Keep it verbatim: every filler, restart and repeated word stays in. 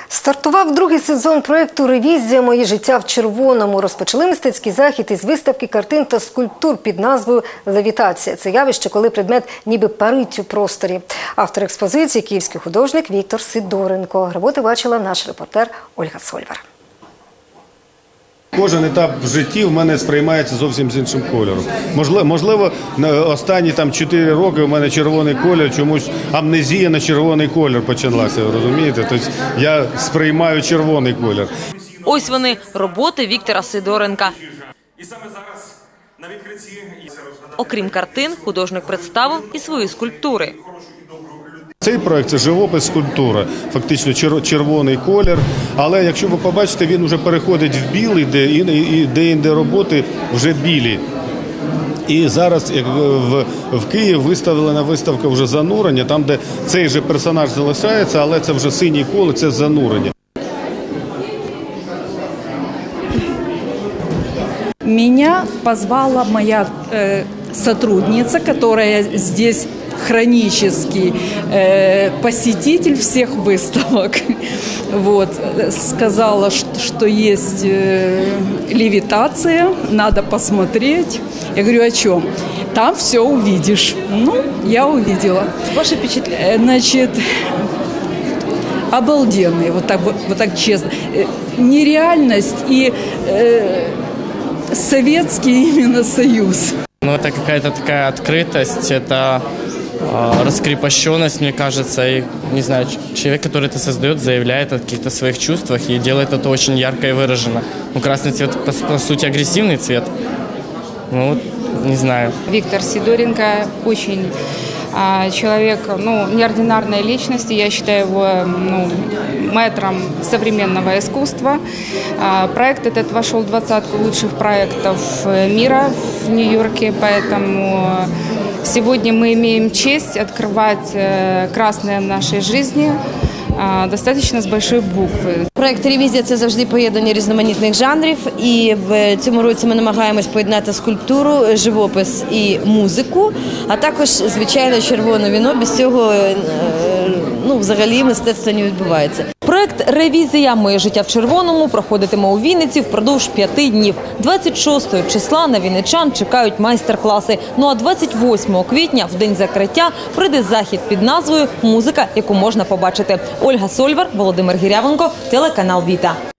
Стартував другий сезон проєкту «Ревізія. Моє життя в червоному». Розпочали мистецький захід із виставки картин та скульптур під назвою «Левітація». Це явище, коли предмет ніби парить у просторі. Автор експозиції – київський художник Віктор Сидоренко. Роботи бачила наш репортер Ольга Сольвар. Кожен етап в житті в мене сприймається зовсім з іншим кольором. Можливо, можливо останні там чотири роки у мене червоний колір, чомусь амнезія на червоний колір почалася, розумієте? Тобто я сприймаю червоний колір. Ось вони, роботи Віктора Сидоренка. Окрім картин, художник представив і свої скульптури. Цей проєкт – це живопис, скульптура, фактично червоний колір, але якщо ви побачите, він вже переходить в білий, де інде роботи вже білі. І зараз як в, в Києві виставлена виставка вже занурення, там де цей же персонаж залишається, але це вже синій колір, це занурення. Меня позвала моя э, сотрудница, которая здесь хронический э, посетитель всех выставок. Вот. Сказала, что, что есть э, левитация, надо посмотреть. Я говорю, о чем? Там все увидишь. Ну, я увидела. Ваше впечатление? Значит, обалденный, вот так, вот, вот так честно. Нереальность и э, Советский именно Союз. Ну, это какая-то такая открытость, это э, раскрепощенность, мне кажется. И, не знаю, человек, который это создает, заявляет о каких-то своих чувствах и делает это очень ярко и выраженно. Ну, красный цвет, по, по сути, агрессивный цвет. Ну, не знаю. Виктор Сидоренко очень а, человек, ну, неординарной личности. Я считаю его, ну, мэтром современного искусства. А, проект этот вошел в двадцатку лучших проектов мира в Нью-Йорке, поэтому сегодня мы имеем честь открывать красное в нашей жизни достатньо з большої букви. Проєкт «Ревізія» – це завжди поєднання різноманітних жанрів. І в цьому році ми намагаємось поєднати скульптуру, живопис і музику, а також, звичайно, червоне віно. Без цього, ну, взагалі мистецтво не відбувається. Проект «Ревізія. Моє життя в червоному» проходитиме у Вінниці впродовж п'яти днів. двадцять шостого числа на вінничан чекають майстер-класи. Ну а двадцять восьмого квітня, в день закриття, прийде захід під назвою «Музика, яку можна побачити». Ольга Сольвар, Володимир Гірявенко, телеканал «Віта».